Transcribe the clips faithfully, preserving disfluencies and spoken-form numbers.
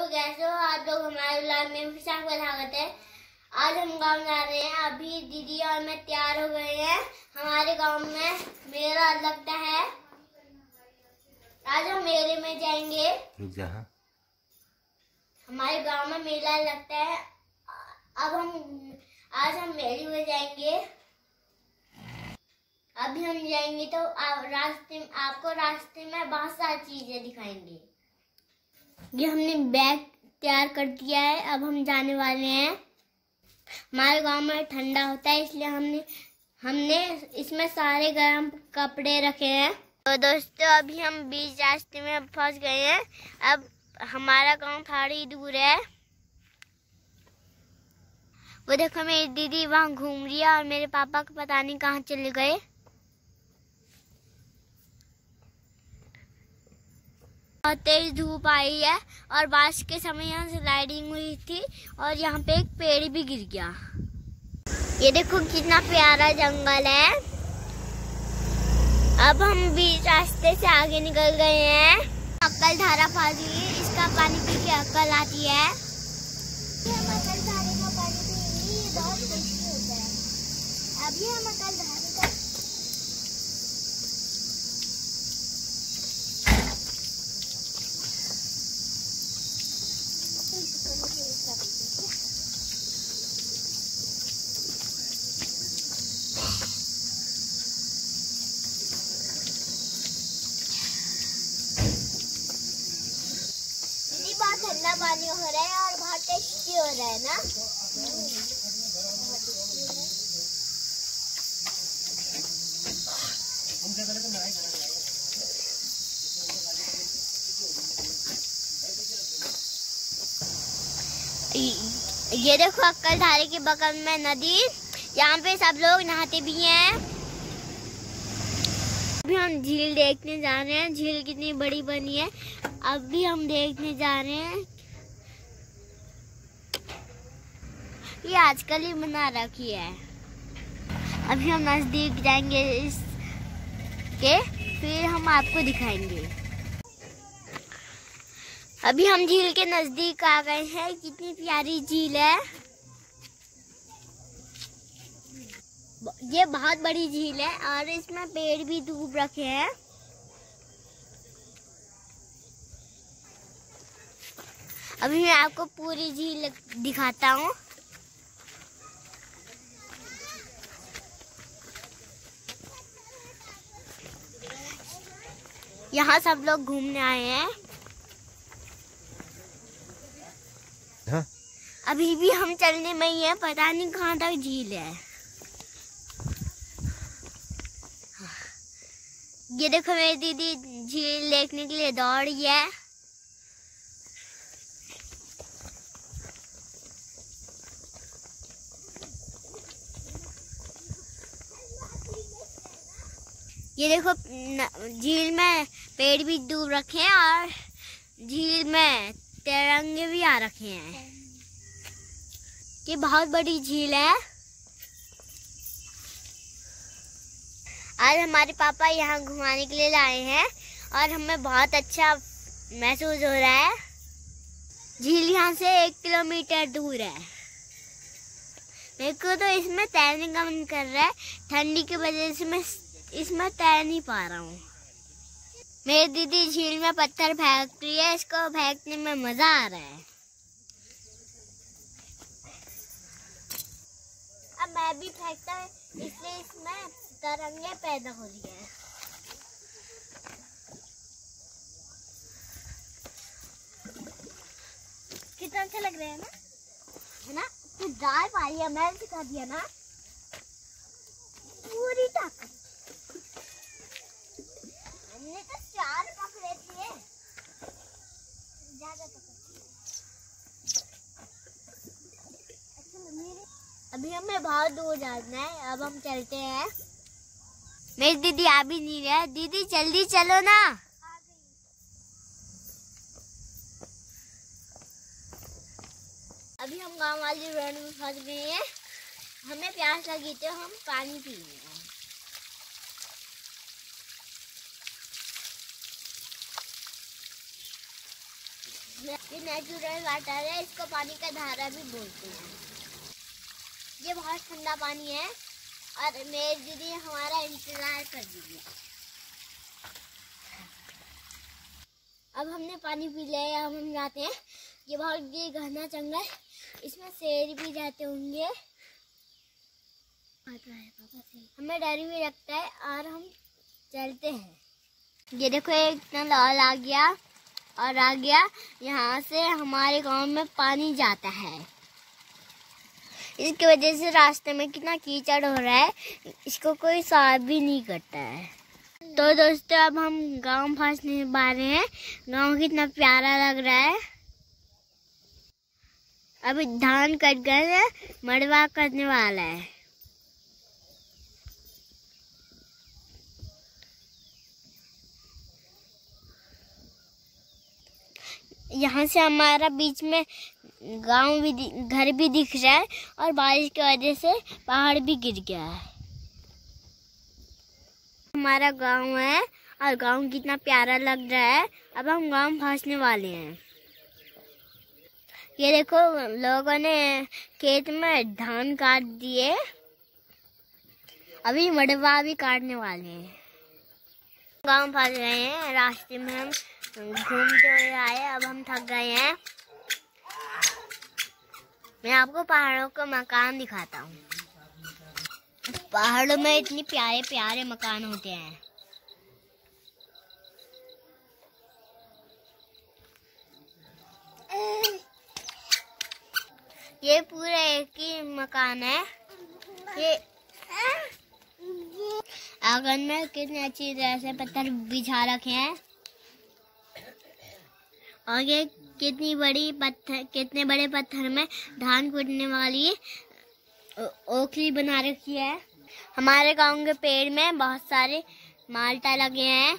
कैसे हो आप लोग हमारे ब्लॉग में फिर से आपका स्वागत है। आज हम गांव जा रहे हैं। अभी दीदी और मैं तैयार हो गए हैं। हमारे गांव में मेला लगता है। आज हम मेले में जाएंगे। जहाँ हमारे गांव में मेला लगता है। अब हम आज हम मेले में जाएंगे। अभी हम जाएंगे तो रास्ते में आपको रास्ते में बहुत सारी चीजें दिखाएंगे। ये हमने बैग तैयार कर दिया है। अब हम जाने वाले हैं। हमारे गांव में ठंडा होता है इसलिए हमने हमने इसमें सारे गर्म कपड़े रखे हैं। तो दोस्तों अभी हम बीच रास्ते में फंस गए हैं। अब हमारा गांव थोड़ी दूर है। वो देखो मेरी दीदी वहां घूम रही है और मेरे पापा को पता नहीं कहाँ चले गए। बहुत तेज धूप आई है और बारिश के समय यहाँ से स्लाइडिंग हुई थी और यहाँ पे एक पेड़ भी गिर गया। ये देखो कितना प्यारा जंगल है। अब हम बीच रास्ते से आगे निकल गए हैं। अक्कल धारा पानी है, इसका पानी पी के अक्कल आती है। हम अक्कल धारे का पानी पीएंगे, ये बहुत टेस्टी होता है। अभी हम अक्कल धारे का बहुत ठंडा पानी हो रहा है और बहुत टेस्टी हो रहा है ना। ये देखो अक्कल धारे के बगल में नदी, यहाँ पे सब लोग नहाते भी हैं। अभी हम झील देखने जा रहे हैं। झील कितनी बड़ी बनी है अभी हम देखने जा रहे हैं। ये आजकल ही बना रखी है। अभी हम नजदीक जाएंगे इसके, फिर हम आपको दिखाएंगे। अभी हम झील के नजदीक आ गए हैं। कितनी प्यारी झील है। ये बहुत बड़ी झील है और इसमें पेड़ भी डूब रखे हैं। अभी मैं आपको पूरी झील दिखाता हूँ। यहाँ सब लोग घूमने आए हैं। हाँ? अभी भी हम चलने में ही है, पता नहीं कहाँ तक झील है। ये देखो मेरी दीदी झील देखने के लिए दौड़ रही है। ये देखो झील में पेड़ भी डूब रखे हैं और झील में तिरंगे भी आ रखे हैं। ये बहुत बड़ी झील है। आज हमारे पापा यहाँ घुमाने के लिए लाए हैं और हमें बहुत अच्छा महसूस हो रहा है। झील यहाँ से एक किलोमीटर दूर है। मेरे को तो इसमें तैरने का मन कर रहा है। ठंडी की वजह से मैं इसमें तैर नहीं पा रहा हूँ। मेरी दीदी झील में पत्थर फेंक रही है। इसको फेंकने में मजा आ रहा है। अब मैं भी फेंकता हूँ इसलिए इसमें तरंगे पैदा हो रही है। कितना अच्छा लग रहा है ना, है ना? तू डाल पाई है, मैंने सिखा दिया ना पूरी ताकत। हमने तो चार पकड़े थे, ज्यादा पकड़े। अच्छा मेरे अभी हमें बहुत दूर जाना है। अब हम चलते हैं। मेरी दीदी आ भी नहीं रहा है। दीदी जल्दी चलो ना। अभी हम गांव वाली रोड में फंस गए हैं। हमें प्यास लगी तो हम पानी पी रहे हैं। ये नेचुरल वाटर है, इसको पानी का धारा भी बोलते हैं। ये बहुत ठंडा पानी है और मेरे दीदी हमारा इंतजार कर दीजिए। अब हमने पानी पी लिया, अब हम जाते हैं। ये बहुत ये घना जंगल, इसमें शेर भी जाते होंगे। हमें डर भी लगता है और हम चलते हैं। ये देखो एक नल आ गया और आ गया, यहाँ से हमारे गांव में पानी जाता है। इसकी वजह से रास्ते में कितना कीचड़ हो रहा है, इसको कोई साफ भी नहीं करता है। तो दोस्तों अब हम गांव पहुंचने वाले हैं। गांव कितना प्यारा लग रहा है। अभी धान कट गए हैं, मड़वा करने वाला है। यहाँ से हमारा बीच में गांव भी, घर भी दिख रहा है और बारिश की वजह से पहाड़ भी गिर गया है। हमारा गांव है और गांव कितना प्यारा लग रहा है। अब हम गांव पहुंचने वाले हैं। ये देखो लोगों ने खेत में धान काट दिए, अभी मड़वा भी काटने वाले हैं। गांव पहुंच गए हैं। रास्ते में हम घूमते हुए आए, अब हम थक गए हैं। मैं आपको पहाड़ों का मकान दिखाता हूँ। पहाड़ों में इतनी प्यारे प्यारे मकान होते हैं। ये पूरा एक ही मकान है। ये आंगन में कितने अच्छी तरह से पत्थर बिछा रखे हैं और ये कितनी बड़ी पत्थर कितने बड़े पत्थर में धान कूटने वाली ओखली बना रखी है। हमारे गांव के पेड़ में बहुत सारे माल्टा लगे हैं।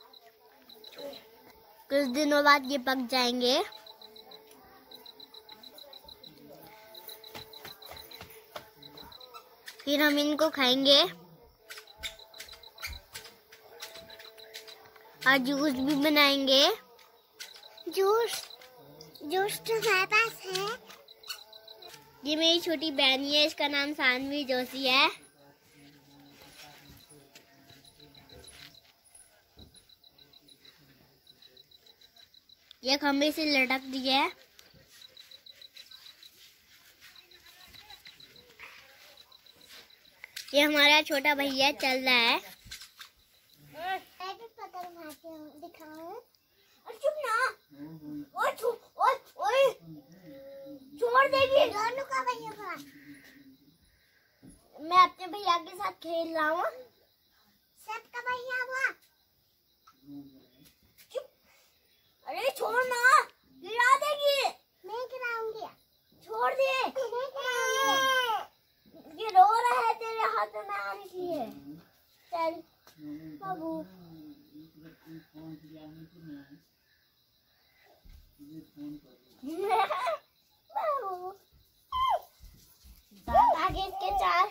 कुछ दिनों बाद ये पक जाएंगे। फिर हम इनको खाएंगे और जूस भी बनाएंगे। जूस जूस तो हमारे पास है। ये मेरी छोटी बहनी है, इसका नाम सानवी जोशी है। ये खंबे से लटक दी है। ये हमारा छोटा भैया चल रहा है। चुप ना, ओए ओए ओए छोड़ देगी। दोनों का भैया, मैं अपने भैया के साथ खेल रहा हूँ। सबका भैया हुआ। चुप, अरे छोड़ ना, गिरा देगी। मैं गिराऊंगी। छोड़ दे। ये रो रहा है तेरे हाथ में आने के लिए। चल बाबू। आगे इसके चार।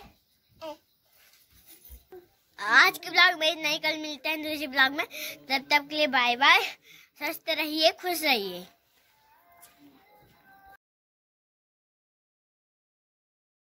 आज के ब्लॉग में नहीं, कल मिलते हैं दूसरे ब्लॉग में। तब तक के लिए बाय बाय। स्वस्थ रहिए, खुश रहिए।